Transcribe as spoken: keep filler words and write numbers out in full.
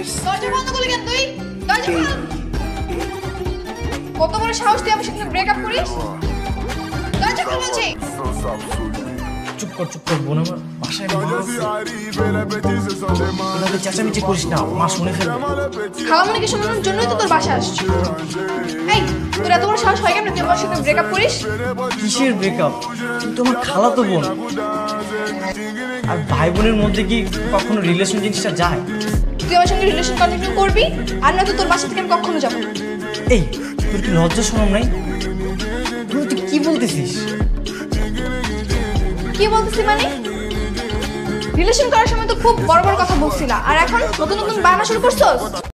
দরজা বন্ধ করলি কেন তুই? দরজা খোল। কত বড় সাহস তুই আমার সাথে ব্রেকআপ করিস? দরজা খোল বলছি। চুপ কর চুপ কর বোন, আমার বাসায় মা আছে। এভাবে চেঁচামেচি করিস না, মা শুনে ফেলবে। খালামণিকে শোনানোর জন্যই তো তোর বাসা আসছি। এই তোর এত বড় সাহস হয় কেন তুই আমার সাথে ব্রেকআপ করিস? কিসের ব্রেকআপ? তুই তো আমার খালাতো বোন। আর ভাই বোনের মধ্যে কি কখনো রিলেশন জিনিসটা যায়? তুই আমার সঙ্গে রিলেশন কন্টিনিউ করবি, আর নয়তো তোর বাসা থেকে আমি কখনো যাবো না। এই তোর কি লজ্জা শরম নাই? তুই তুই কি বলতেছিস? কি বলতেছি মানে? রিলেশন করার সময় তো খুব বড় বড় কথা বলছিলা, আর এখন নতুন নতুন বায়না শুরু করছস।